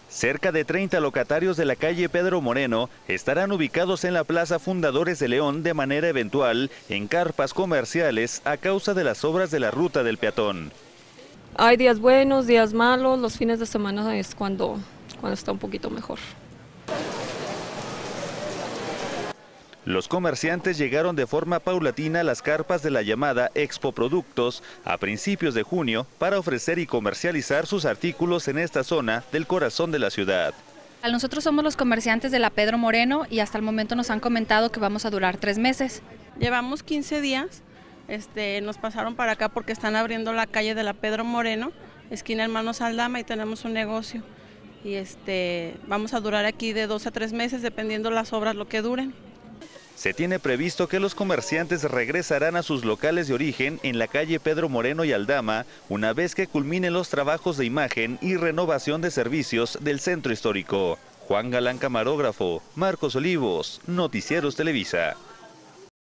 Cerca de 30 locatarios de la calle Pedro Moreno estarán ubicados en la Plaza Fundadores de León de manera eventual en carpas comerciales a causa de las obras de la ruta del peatón. Hay días buenos, días malos, los fines de semana es cuando está un poquito mejor. Los comerciantes llegaron de forma paulatina a las carpas de la llamada Expo Productos a principios de junio para ofrecer y comercializar sus artículos en esta zona del corazón de la ciudad. Nosotros somos los comerciantes de la Pedro Moreno y hasta el momento nos han comentado que vamos a durar 3 meses. Llevamos 15 días, nos pasaron para acá porque están abriendo la calle de la Pedro Moreno, esquina Hermanos Aldama, y tenemos un negocio. Y vamos a durar aquí de 2 a 3 meses dependiendo las obras lo que duren. Se tiene previsto que los comerciantes regresarán a sus locales de origen en la calle Pedro Moreno y Aldama una vez que culminen los trabajos de imagen y renovación de servicios del centro histórico. Juan Galán, camarógrafo. Marcos Olivos, Noticieros Televisa.